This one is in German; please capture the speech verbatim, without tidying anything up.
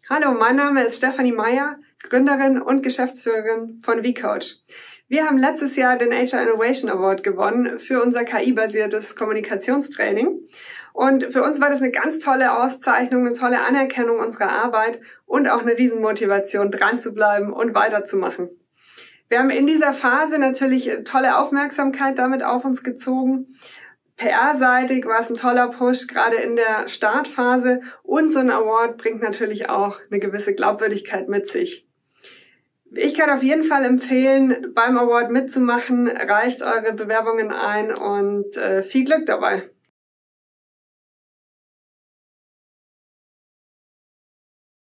Hallo, mein Name ist Stefanie Meyer, Gründerin und Geschäftsführerin von vCoach. Wir haben letztes Jahr den H R Innovation Award gewonnen für unser K I-basiertes Kommunikationstraining. Und für uns war das eine ganz tolle Auszeichnung, eine tolle Anerkennung unserer Arbeit und auch eine Riesenmotivation, dran zu bleiben und weiterzumachen. Wir haben in dieser Phase natürlich tolle Aufmerksamkeit damit auf uns gezogen. P R-seitig war es ein toller Push, gerade in der Startphase. Und so ein Award bringt natürlich auch eine gewisse Glaubwürdigkeit mit sich. Ich kann auf jeden Fall empfehlen, beim Award mitzumachen. Reicht eure Bewerbungen ein und äh, viel Glück dabei.